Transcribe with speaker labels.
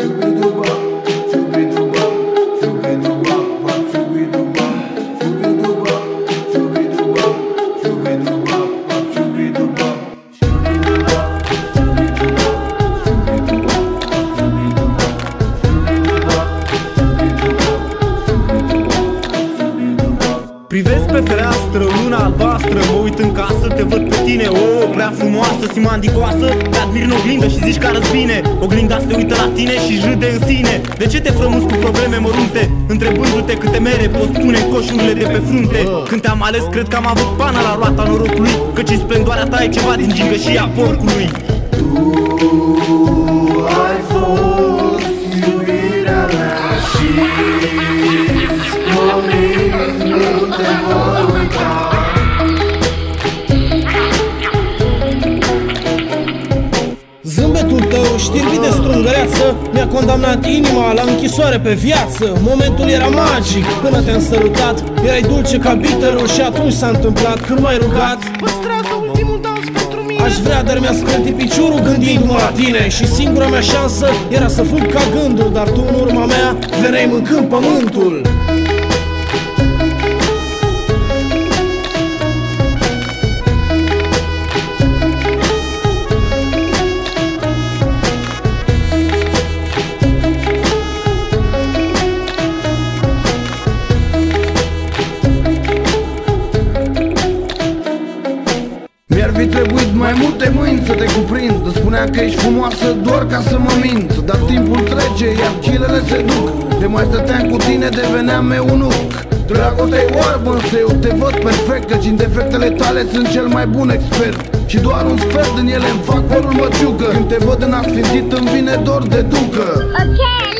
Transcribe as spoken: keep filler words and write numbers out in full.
Speaker 1: Privesc pe fereastră, luna albastră, mă uit în casă, te văd pe tine. O, oh, prea frumoasă, simandicoasă, te admiri în oglindă și zici că arăți bine. Oglinda se uită la tine și râde în sine. De ce te frămânți cu probleme mărunte, întrebându-te câte mere poți pune în coșurile de pe frunte? Când te-am ales, cred că am avut pana la roata norocului, căci în splendoarea ta e ceva din gingășia porcului.
Speaker 2: Tu ai fost iubirea mea și nu te voi uita.
Speaker 3: Zâmbetul tău, știrbit de strungăreață, mi-a condamnat inima la închisoare pe viață. Momentul era magic, până te-am sărutat. Erai dulce ca bitterul și atunci s-a întâmplat când m-ai rugat.
Speaker 4: Păstrează ultimul dans pentru mine.
Speaker 3: Aș vrea, dar mi-a scrântit piciorul gândindu-mă la tine. Și singura mea șansă era să fug ca gândul, dar tu în urma mea veneai mâncând pământul.
Speaker 2: Mi-ar fi trebuit mai multe mâini să te cuprind. Îți spunea că ești frumoasă doar ca să mă mint. Dar timpul trece, iar chilele se duc. De mai stăteam cu tine, deveneam eunuc. Dragostea e oarbă, însă eu te văd perfect, căci în defectele tale sunt cel mai bun expert. Și doar un sfert din ele îmi fac părul măciugă. Când te văd în asfințit îmi vine dor de ducă.
Speaker 5: Okay.